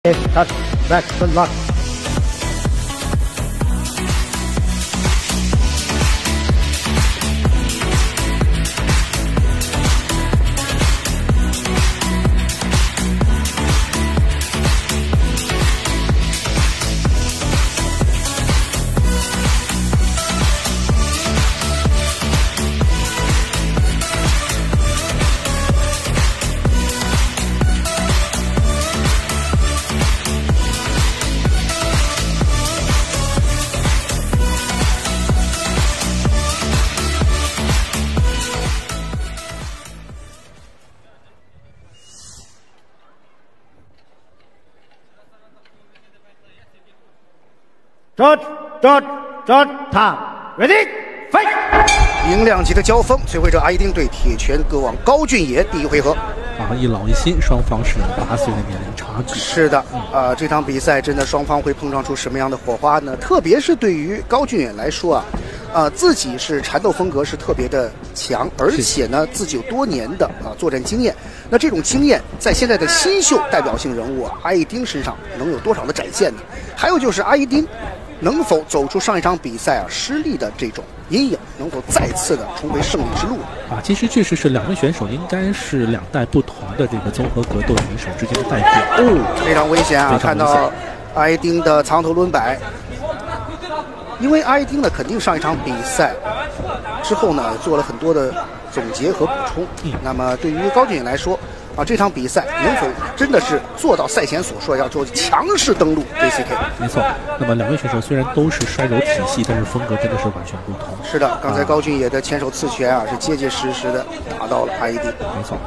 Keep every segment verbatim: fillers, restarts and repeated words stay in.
Touch back the lock. Dot dot dot time ready fight。 赢两级的交锋，摧毁者阿一丁对铁拳歌王高俊野，第一回合。 啊，一老一新，双方是八岁的年龄差距。 是的，啊、呃，这场比赛真的双方会碰撞出什么样的火花呢？特别是对于高俊野来说啊，呃，自己是缠斗风格是特别的强，而且呢，自己有多年的啊、呃、作战经验。那这种经验在现在的新秀代表性人物啊阿一丁身上能有多少的展现呢？还有就是阿一丁能否走出上一场比赛啊失利的这种阴影，能否再次的重回胜利之路啊？其实确实是两位选手应该是两代不同的这个综合格斗选手之间的代表。 哦，非常危险啊！看到阿一丁的藏头轮摆，因为阿一丁呢肯定上一场比赛之后呢做了很多的总结和补充。嗯，那么对于高俊野来说啊，这场比赛能否真的是做到赛前所说要做强势登陆 J C K？ 没错。那么两位选手虽然都是摔柔体系，但是风格真的是完全不同。 是的，刚才高俊野的前手刺拳啊，是结结实实的打到了阿一丁。 没错。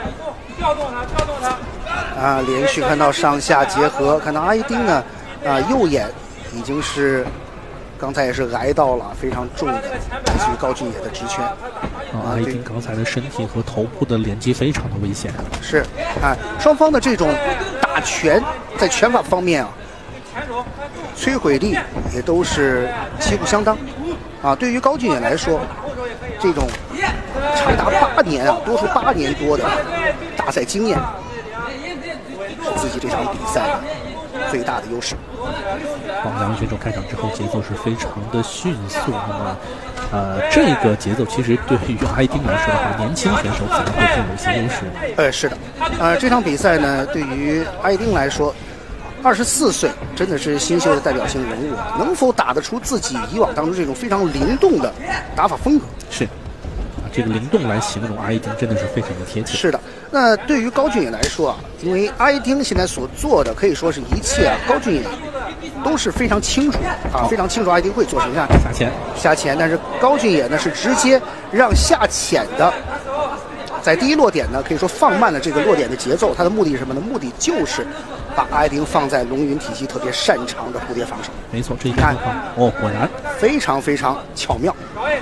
啊，连续看到上下结合，看到阿一丁呢，啊，右眼已经是刚才也是挨到了非常重的来自于高俊野的直拳。 啊，阿一丁刚才的身体和头部的连接非常的危险。 是，啊，双方的这种打拳在拳法方面啊，摧毁力也都是旗鼓相当。啊，对于高俊野来说，这种长达八年啊，多出八年多的大赛经验，是自己这场比赛的最大的优势。 好，两位选手开场之后节奏是非常的迅速。那么，呃，这个节奏其实对于阿一丁来说的话，年轻选手可能会更有一些优势。 呃，是的，呃，这场比赛呢，对于阿一丁来说，二十四岁真的是新秀的代表性人物，能否打得出自己以往当中这种非常灵动的打法风格？ 是。这个灵动来形容阿一丁真的是非常的贴切。 是的，那对于高俊野来说啊，因为阿一丁现在所做的可以说是一切啊，高俊野都是非常清楚啊，非常清楚阿一丁会做什么样下潜下潜，但是高俊野呢是直接让下潜的在第一落点呢可以说放慢了这个落点的节奏，他的目的是什么呢？目的就是把阿一丁放在龙云体系特别擅长的蝴蝶防守。 没错，这一看哦，果然非常非常巧妙。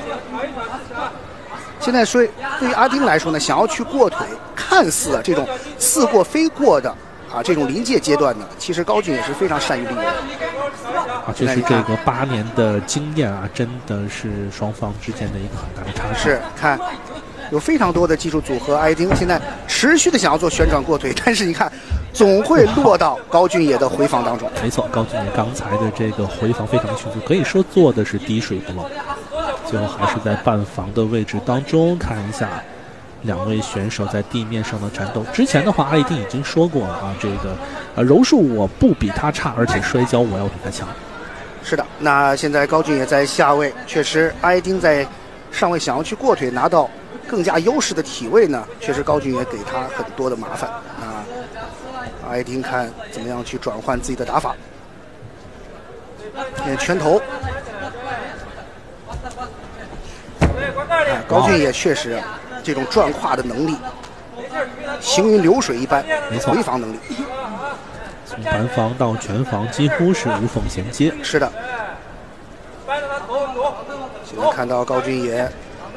现在说对于阿丁来说呢，想要去过腿，看似啊这种似过非过的啊这种临界阶段呢，其实高俊也是非常善于利用。 啊，这是这个八年的经验啊，真的是双方之间的一个很大的差距。 是，看有非常多的技术组合，阿丁现在持续的想要做旋转过腿，但是你看总会落到高俊野的回防当中。 没错，高俊野刚才的这个回防非常迅速，可以说做的是滴水不漏。最后还是在半防的位置当中，看一下两位选手在地面上的战斗。之前的话，阿一丁已经说过啊，这个呃柔术我不比他差，而且摔跤我要比他强。 是的，那现在高俊野在下位，确实阿一丁在上位想要去过腿拿到更加优势的体位呢，确实高俊野给他很多的麻烦。那阿一丁看怎么样去转换自己的打法，拳头。哎，高俊野确实这种转胯的能力，行云流水一般， 没错， 回防能力， 从盘防到拳防几乎是无缝衔接。 是的。现在看到高俊野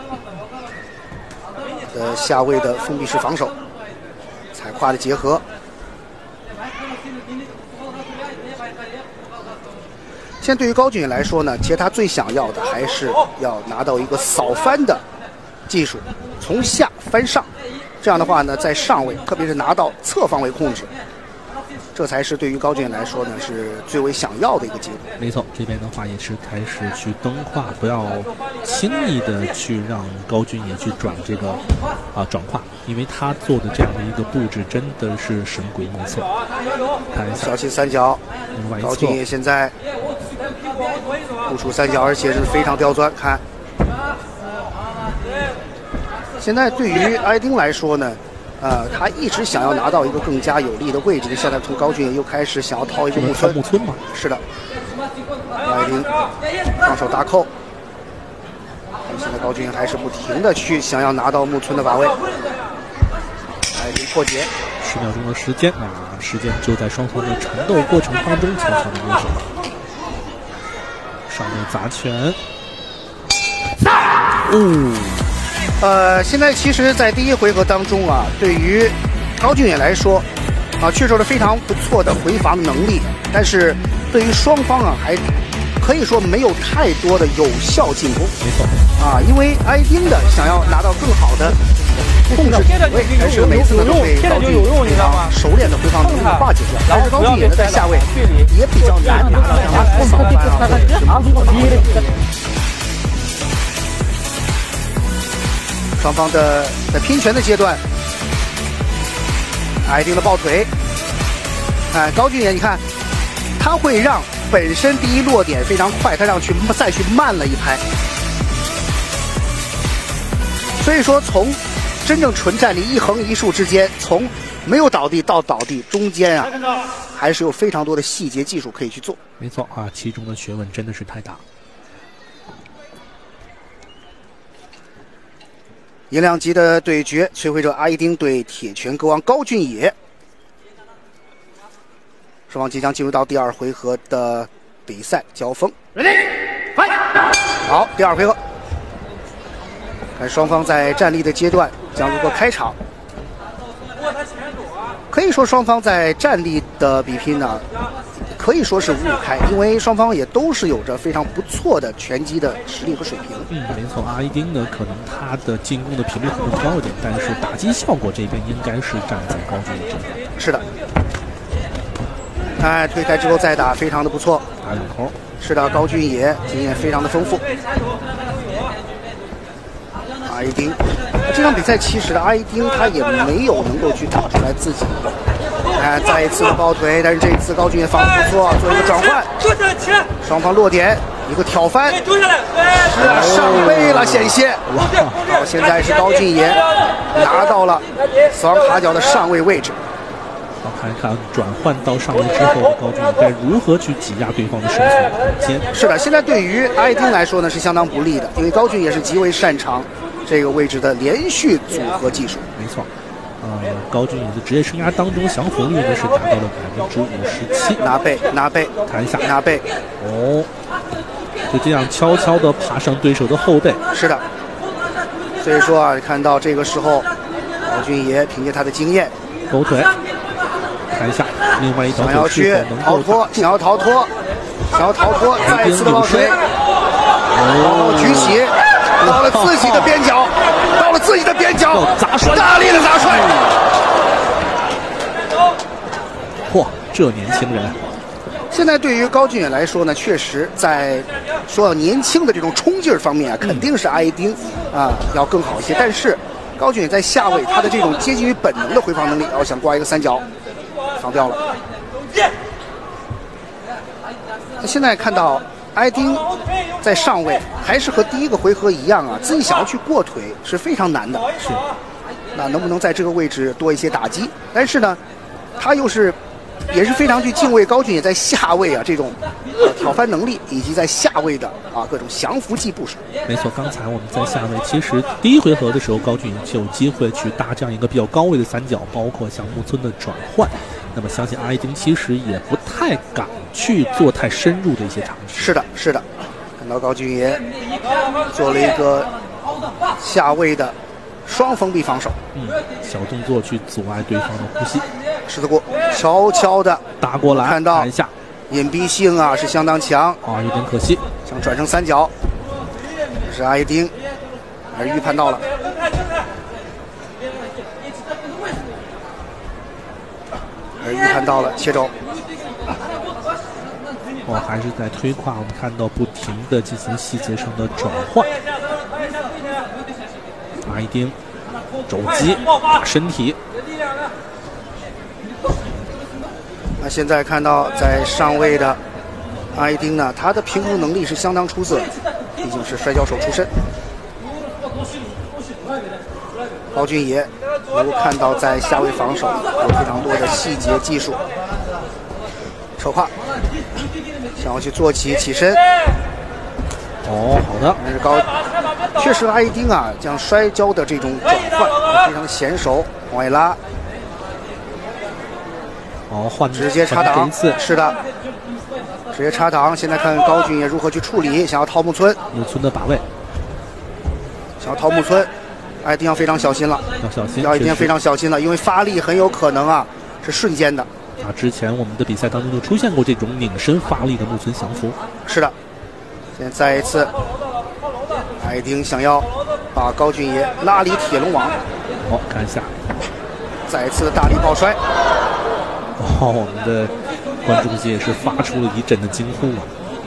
的下位的封闭式防守，踩胯的结合。现在对于高俊野来说呢，其实他最想要的还是要拿到一个扫翻的技术，从下翻上，这样的话呢，在上位，特别是拿到侧方位控制， 这才是对于高俊来说呢是最为想要的一个结果。 没错，这边的话也是开始去蹬胯，不要轻易的去让高俊也去转这个啊转胯，因为他做的这样的一个布置真的是神鬼莫测。看一下小旗三角，高俊也现在步出三角，而且是非常刁钻。看，现在对于艾丁来说呢。呃，他一直想要拿到一个更加有利的位置，现在从高俊又开始想要掏一个木村。 木村吗？ 是的，艾丁双手搭扣，现在高俊还是不停的去想要拿到木村的把位。艾丁破解， 十秒钟的时间啊，时间就在双方的缠斗过程当中悄悄的溜走了。上位砸拳， 嗯。呃，现在其实，在第一回合当中啊，对于高俊也来说，啊，确实是非常不错的回防能力。但是，对于双方啊，还可以说没有太多的有效进攻。 没错。 啊，因为艾丁的想要拿到更好的控制体位，但是每次呢都被高俊非常熟练的回防能力化解掉。但是高俊也呢在下位也比较难拿到这样的扫翻啊，或者是把握。双方的在拼拳的阶段，艾丁的抱腿，看高俊也，你看他会让本身第一落点非常快，他让去再去慢了一拍，所以说从真正纯站立一横一竖之间，从没有倒地到倒地中间啊，还是有非常多的细节技术可以去做。 没错啊，其中的学问真的是太大。 银两级的对决，摧毁者艾丁对铁拳歌王高俊野，双方即将进入到第二回合的比赛交锋。好，第二回合，看双方在站立的阶段将如何开场。可以说双方在站立的比拼呢，可以说是五五开，因为双方也都是有着非常不错的拳击的实力和水平。 嗯，没错，阿伊丁呢，可能他的进攻的频率可能高一点，但是打击效果这边应该是站在高俊野这边。 是的，哎，推开之后再打，非常的不错。 打两头。 是的，高俊野经验非常的丰富。阿伊丁，这场比赛其实的阿伊丁他也没有能够去打出来自己。哎，再一次的抱腿，但是这一次高俊也防得不错，做一个转换，双方落点一个挑翻，是啊，上背了险些。好，现在是高俊野拿到了死亡卡角的上位位置。 看一看转换到上位之后，高俊该如何去挤压对方的生存空间。 是的，现在对于艾丁来说呢是相当不利的，因为高俊也是极为擅长这个位置的连续组合技术。 没错。呃，高俊野的职业生涯当中，降服率呢是达到了百分之五十七。 拿背，拿背， 看一下， 拿背。 哦，就这样悄悄地爬上对手的后背。 是的，所以说啊，看到这个时候，高俊野凭借他的经验， 勾腿，看一下，另外一条想要去逃脱，想要逃脱，想要逃脱，再一次的抱腿，哦，举起，到了自己的边角。到了自己的边角， 砸摔， 大力的砸摔。 嚯，这年轻人！ 现在对于高俊野来说呢，确实在说到年轻的这种冲劲儿方面啊，肯定是艾丁啊要更好一些。但是高俊野在下位，他的这种接近于本能的回防能力，要想挂一个三角，防掉了。现在看到艾丁在上位，还是和第一个回合一样啊，自己想要去过腿是非常难的。 是， 那能不能在这个位置多一些打击？但是呢，他又是也是非常去敬畏高俊野在下位啊这种呃挑翻能力，以及在下位的啊各种降服技部署。 没错，刚才我们在下位，其实第一回合的时候，高俊野就有机会去搭这样一个比较高位的三角，包括像木村的转换。那么相信阿伊丁其实也不太敢去做太深入的一些尝试。 是的，是的，看到高俊野做了一个下位的双封闭防守， 嗯，小动作去阻碍对方的呼吸。 十字固悄悄的打过来， 看到看一下， 隐蔽性啊是相当强啊，有点可惜， 想转成三角，这是阿伊丁，还是预判到了。 而预判到了切肘。 我还是在推胯，我们看到不停的进行细节上的转换。阿一丁肘击打身体。 那现在看到在上位的阿一丁呢，他的平衡能力是相当出色，毕竟是摔跤手出身。高俊野能够看到在下位防守有非常多的细节技术。手胯，想要去做起起身。 哦，好的。 但是高，确实阿一丁啊，将摔跤的这种转换非常娴熟，往外拉。 哦，换直接插挡，是的，直接插挡。现在看高俊野如何去处理，想要掏木村， 木村的把位， 想要掏木村，阿一丁要非常小心了， 要小心， 要一定非常小心了，因为发力很有可能啊是瞬间的。 啊，之前我们的比赛当中就出现过这种拧身发力的木村降服。 是的，现在再一次，阿一丁想要把高俊野拉离铁笼网。 好、哦，看一下， 再一次的大力抱摔。 哦，我们的观众席也是发出了一阵的惊呼啊！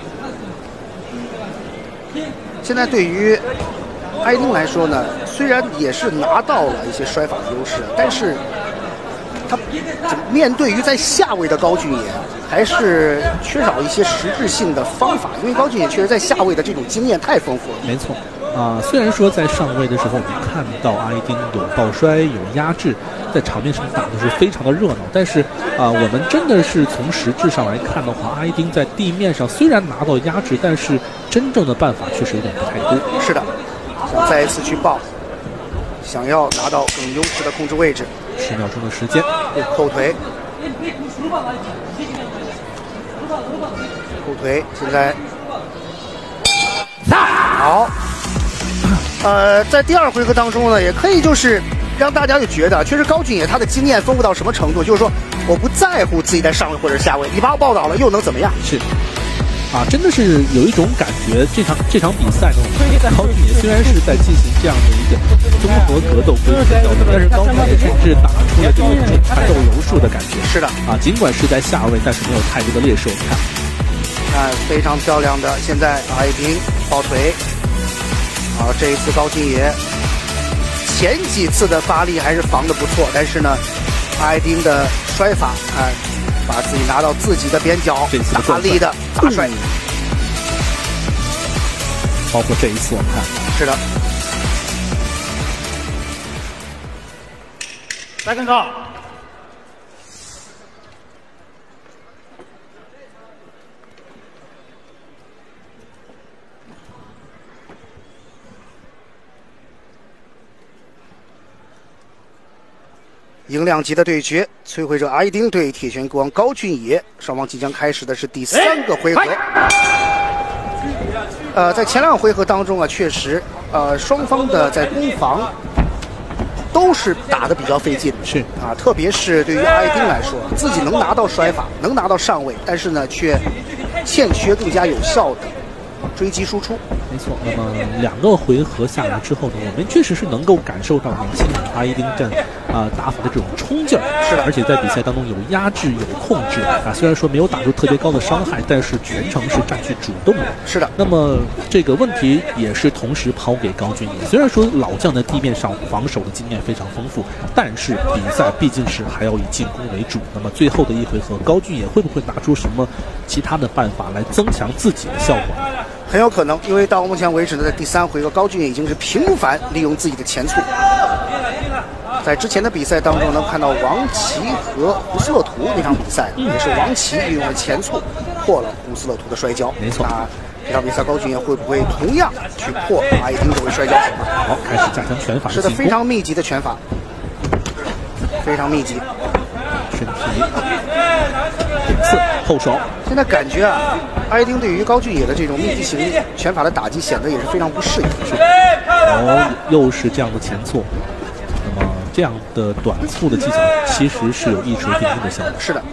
现在对于阿一丁来说呢，虽然也是拿到了一些摔法的优势，但是他面对于在下位的高俊野，还是缺少一些实质性的方法，因为高俊野确实在下位的这种经验太丰富了。 没错。啊、呃，虽然说在上位的时候，我们看到阿一丁有抱摔、有压制，在场面上打的是非常的热闹，但是啊、呃，我们真的是从实质上来看的话，阿一丁在地面上虽然拿到压制，但是真正的办法确实有点不太多。 是的，想再一次去抱，想要拿到更优势的控制位置。 十秒钟的时间， 后腿，后腿，现在好。呃，在第二回合当中呢，也可以就是让大家就觉得，确实高俊野他的经验丰富到什么程度，就是说我不在乎自己在上位或者下位，你把我抱倒了又能怎么样？ 是，啊，真的是有一种感觉，这场这场比赛呢，高俊野虽然是在进行这样的一个综合格斗规则交斗，但是高俊野甚至打出了这种缠斗柔术的感觉。 是的， 啊，尽管是在下位，但是没有太多的劣势。我们看， 看非常漂亮的，现在阿一丁抱腿。啊，这一次高俊野前几次的发力还是防得不错，但是呢，阿一丁的摔法啊、呃，把自己拿到自己的边角，大力的大摔，嗯、 包括这一次我们看， 是的。 来更高。 赢两级的对决，摧毁者阿一丁对铁拳国王高俊野，双方即将开始的是第三个回合。呃，在前两个回合当中啊，确实，呃，双方的在攻防都是打得比较费劲。 是啊，特别是对于阿一丁来说，自己能拿到摔法，能拿到上位，但是呢，却欠缺更加有效的追击输出。 没错，那么两个回合下来之后呢，我们确实是能够感受到年轻人阿一丁战啊、呃、打法的这种冲劲儿， 是的， 而且在比赛当中有压制、有控制啊。虽然说没有打出特别高的伤害，但是全程是占据主动的。 是的。 那么这个问题也是同时抛给高俊野。虽然说老将在地面上防守的经验非常丰富，但是比赛毕竟是还要以进攻为主。那么最后的一回合，高俊野会不会拿出什么其他的办法来增强自己的效果？ 很有可能，因为到目前为止呢，在第三回合，高俊野已经是频繁利用自己的前蹴。在之前的比赛当中，能看到王琦和胡斯勒图那场比赛，嗯、也是王琦运用了前蹴破了胡斯勒图的摔跤。 没错。 那这场比赛高俊野会不会同样去破阿一丁这位摔跤手呢？ 好，开始加强拳法。 是的，非常密集的拳法，非常密集。 身体点刺后手。 现在感觉啊，阿一丁对于高俊野的这种密集型拳法的打击显得也是非常不适应。 是，哦，又是这样的前蹴，那么这样的短促的技巧其实是有一锤定音的效果。 是的。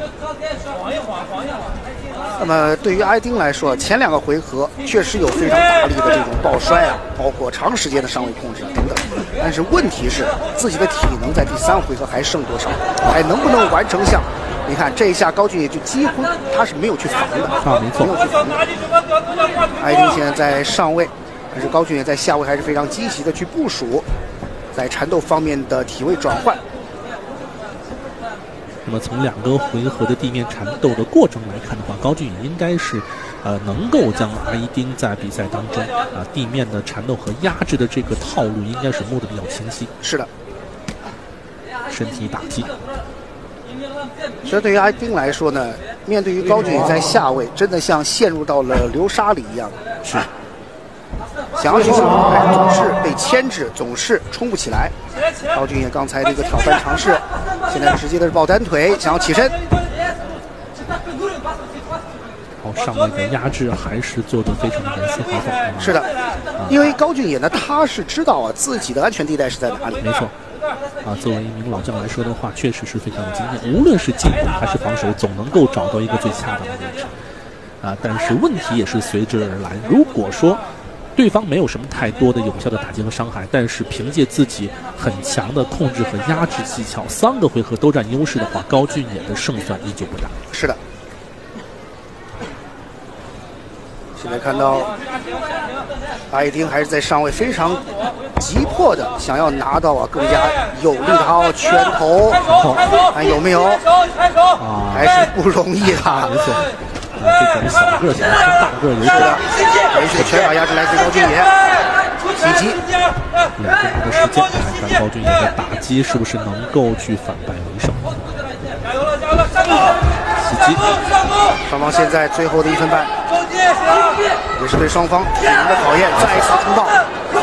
那么对于阿一丁来说，前两个回合确实有非常大力的这种抱摔啊，包括长时间的上位控制啊等等。但是问题是，自己的体能在第三回合还剩多少？还能不能完成像你看这一下高俊也就几乎他是没有去防的， 啊，没错， 没有去防的。艾丁现在在上位，但是高俊也在下位还是非常积极的去部署，在缠斗方面的体位转换。 那么从两个回合的地面缠斗的过程来看的话，高俊也应该是，呃，能够将阿一丁在比赛当中啊、呃、地面的缠斗和压制的这个套路，应该是摸得比较清晰。 是的， 身体打击。 所以对于阿丁来说呢，面对于高俊也在下位，真的像陷入到了流沙里一样。 是。 想要去上台，总是被牵制，总是冲不起来。高俊也刚才的一个挑翻尝试，现在直接的是抱单腿，想要起身。 好，上位的压制还是做得非常的严丝合缝。 是的，因为高俊也呢，他是知道啊自己的安全地带是在哪里。 没错。啊，作为一名老将来说的话，确实是非常有经验，无论是进攻还是防守，总能够找到一个最恰当的位置。啊，但是问题也是随之而来。如果说对方没有什么太多的有效的打击和伤害，但是凭借自己很强的控制和压制技巧，三个回合都占优势的话，高俊也的胜算依旧不大。 是的。现在看到阿一丁还是在上位，非常急迫的想要拿到啊更加有力的好拳头，看有没有？啊，还是不容易啊。 没错。啊，这种小个想跟大个有的， 连续的拳法压制来自高俊也，袭击。 两分钟的时间，看看高俊也的打击是不是能够去反败为胜。袭击。 双方现在最后的一分半，也是对双方体能的考验，再一次冲到，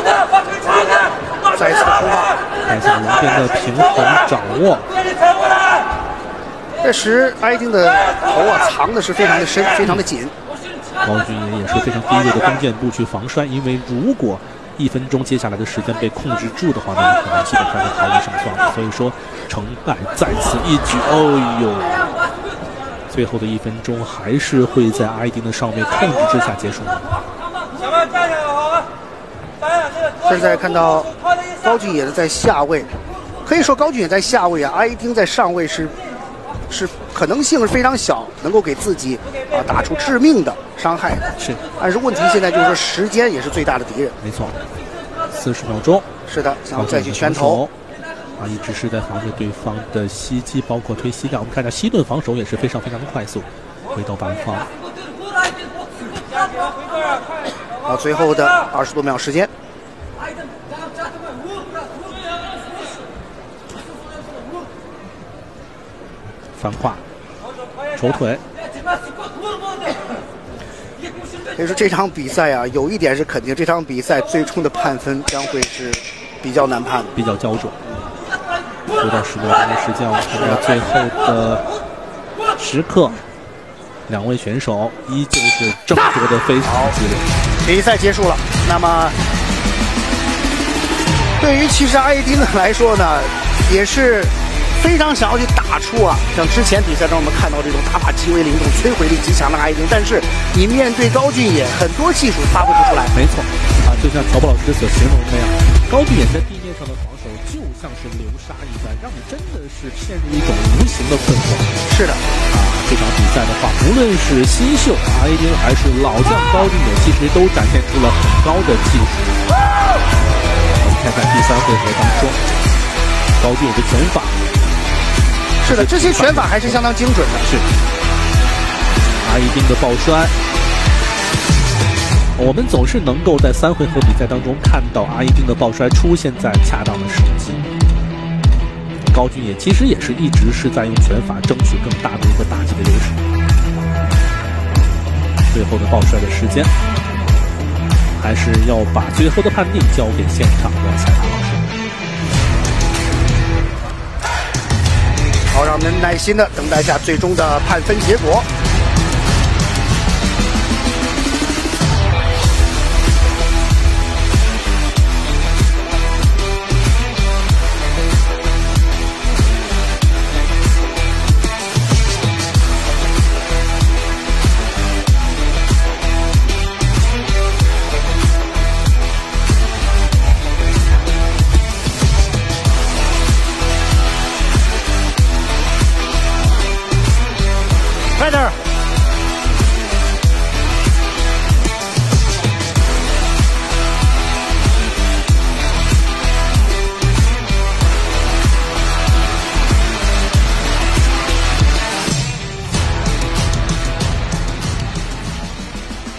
再一次冲到， 看一下两边的平衡掌握。 这时，阿一丁的头啊藏的是非常的深，非常的紧。 高俊也也是非常低位的弓箭步去防摔，因为如果一分钟接下来的时间被控制住的话，那么可能基本上是毫无胜算了。所以说，成败在此一举。哦呦，最后的一分钟还是会在阿一丁的上位控制之下结束。 现在看到高俊也在下位，可以说高俊也在下位啊，阿一丁在上位是。是可能性是非常小，能够给自己啊打出致命的伤害的。 是， 但是问题现在就是说时间也是最大的敌人。 没错，四十秒钟。 是的，想要再去拳头啊，一直是在防着对方的袭击，包括推膝盖。我们看一下西顿防守也是非常非常的快速，回到半方。 到最后的二十多秒时间。 翻胯，抽腿。 所以说这场比赛啊，有一点是肯定，这场比赛最终的判分将会是比较难判的， 比较焦灼。不到十多分钟的时间，我们看到最后的时刻，两位选手依旧是争夺的非常激烈。 比赛结束了，那么对于其实阿一丁来说呢，也是。非常想要去打出啊，像之前比赛中我们看到这种打法极为灵动、摧毁力极强的阿一丁，但是你面对高俊也，很多技术发挥不出来。 没错，啊，就像乔布老师所形容的那样，高俊也在地面上的防守就像是流沙一般，让你真的是陷入一种无形的困惑。 是的， 啊，这场比赛的话，无论是新秀阿一丁还是老将高俊也，其实都展现出了很高的技术。我们看看第三回合当中，高俊的拳法。 是的，这些拳法还是相当精准的。 是，阿一丁的抱摔，我们总是能够在三回合比赛当中看到阿一丁的抱摔出现在恰当的时机。高俊也其实也是一直是在用拳法争取更大的一个打击的优势。最后的抱摔的时间，还是要把最后的判定交给现场的裁判老师。 好，让我们耐心的等待一下最终的判分结果。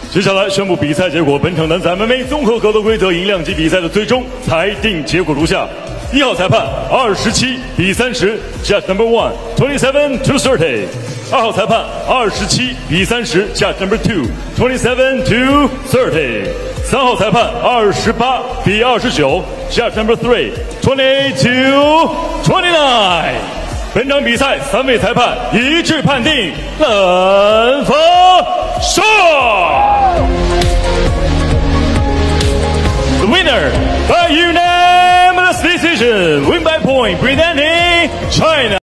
接下来宣布比赛结果。本场男子 M M A 综合格斗规则赢量级比赛的最终裁定结果如下：一号裁判二十七比三十 ，Judge number one twenty-seven to thirty。二号裁判二十七比三十 ，Judge number two twenty-seven to thirty。三号裁判二十八比二十九 ，Judge number three twenty to twenty-nine。本场比赛三位裁判一致判定本方胜。The winner by unanimous decision, win by point, presenting China.